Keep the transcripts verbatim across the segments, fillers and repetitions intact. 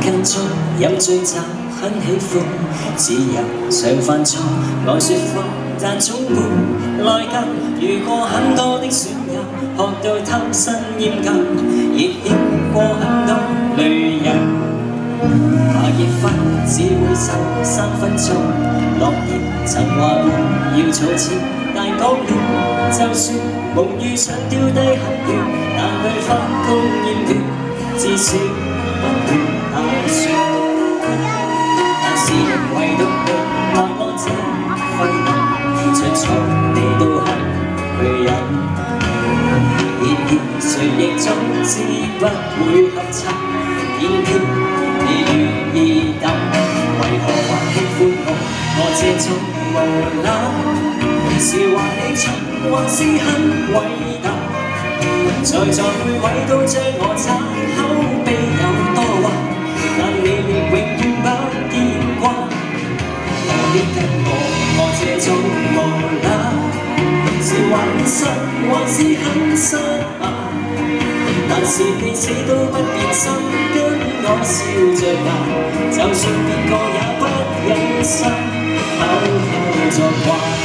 間中飲醉酒，很喜歡自由常犯錯，愛說謊但總沒內疚。遇過很多的損友，學到貪新厭舊，亦經過很多旅遊。怕結婚只會受三分鐘，諾言曾話過要儲錢，但講了就算夢遇想丟低很遠，但對返工厭倦，至少不會打算。但是唯獨你愛我這廢人，將錯你都肯去忍。然而誰亦總知不會合襯，偏偏你願意等。為何還喜歡我？我這種無賴，是話你蠢還是很偉大？在座每位都將我踩，口碑有多壞，但你亦永遠不見慣。何必跟我？我這種無賴，是話你失還是很失敗？但是你死都不變心，跟我笑着捱，就算別個也不忍心，偷偷作怪。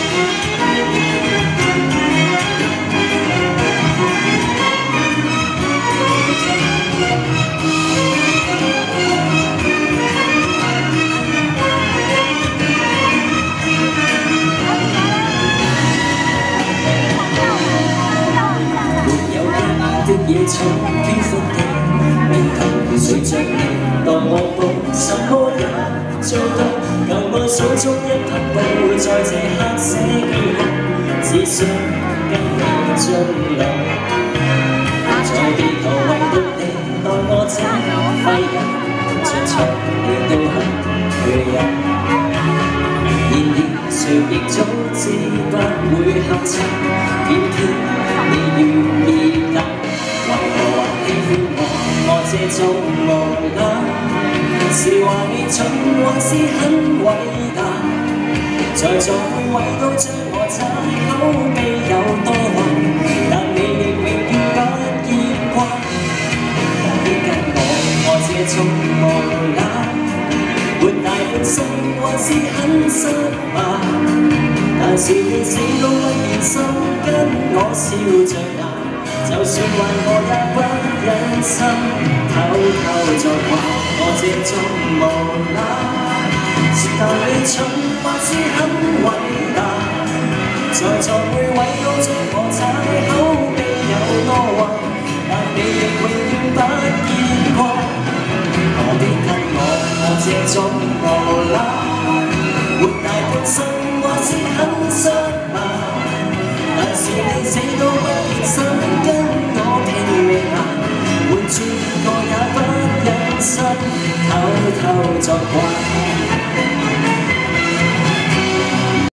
的野草飄忽地，面頭隨着你，當我步什麼也做到，舊愛數足一匹布，在這刻寫句號，只想跟你終老。在地球唯獨你待我這廢人，將錯你都肯去忍。然而誰亦早知不會合襯，偏偏你願意等。為何還喜歡我？我這種無賴，是話你蠢還是很偉大？在座每位都將我踩，口碑有多壞，但你亦永遠不見慣。何必跟我？我這種無賴，活大半生還是很失敗。但是你死都不變心，跟我笑着捱。就算壞我也不忍心，偷偷作怪。我這種無賴，是但你蠢還是很偉大？在座每位都將我踩，口碑有多壞，但你亦永遠不見慣。何必跟我？我這種無賴，活大半生還是很失敗。但是你死都不變心，跟我拼命捱，換轉個也不忍心，偷偷作怪。